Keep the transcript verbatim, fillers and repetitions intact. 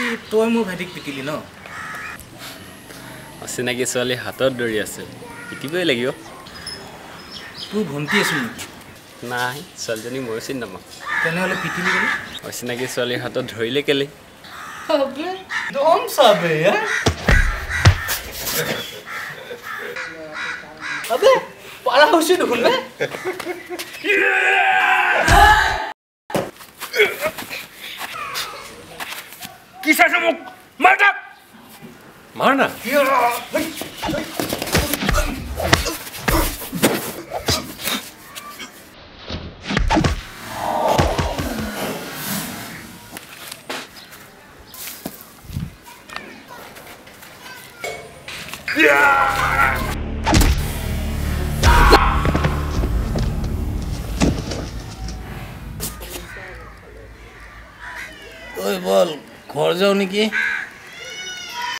তই মোৰ ভাইটিক পিটিলি ন অচিনাকি ছোৱালী হাতত দৌৰি আছে পিটিবই লাগিব তোৰ ভণ্টি আছিল নেকি নাই ছোৱালীজনী ময়ো চিনি নাপাওঁ তেনেহ'লে পিটিলি কেলে অচিনাকি ছোৱালীৰ হাতত ধৰিলে কেলে আবে দম সাবে আবে পাৰা হৈছে দেখোন বে কি চাইছ মোক মাৰ তাক মাৰ না ঐ বল ঘৰ যাও নেকি